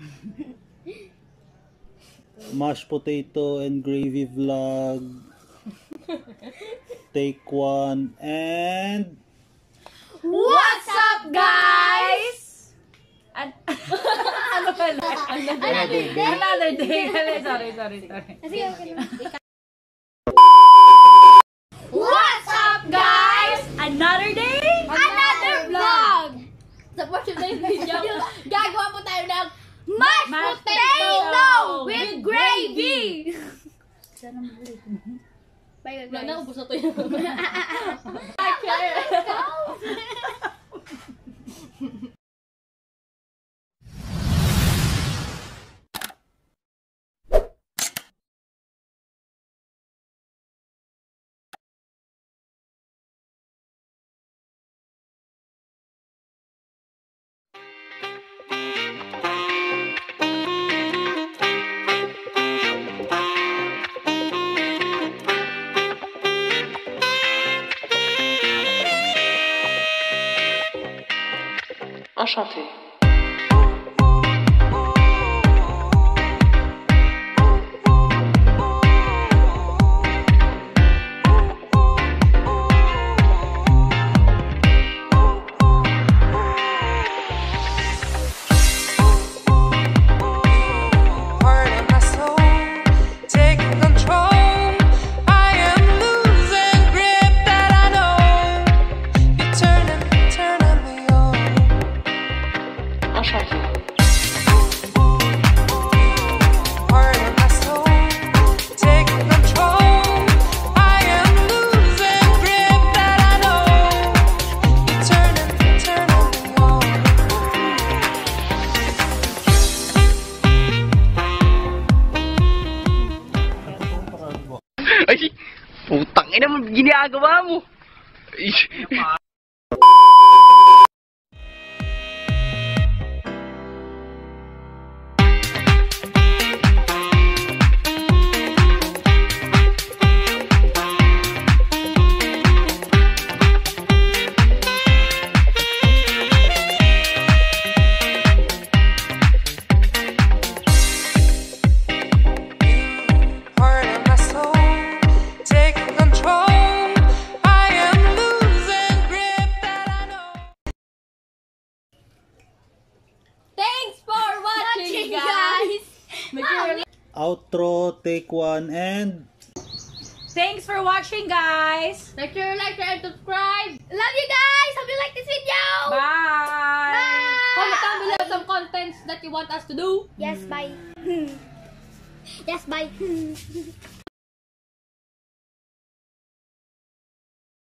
Mashed potato and gravy vlog. Take one and... What's up, guys? Ano pala? Another day. Sorry. What's up, guys? Another day? Another vlog! Sa portion na yung video, gagawa po tayo ng Mashed potato with gravy! Bye, guys. Naubos na to yun. Enchanté. Ay, putang ina mo, ginagawa mo. Outro, take one and... Thanks for watching, guys. Like, share, and subscribe. Love you guys. Hope you like this video. Bye. Bye. Comment down below some contents that you want us to do. Yes, bye. Yes, bye.